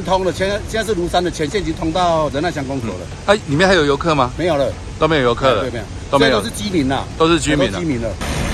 通了，现在是庐山的前线已经通到仁爱乡公所了。 哎，里面还有游客吗？ 没有了， 都没有游客了， 对，没有， 都没有， 都是居民啦， 都是居民了。 居民了。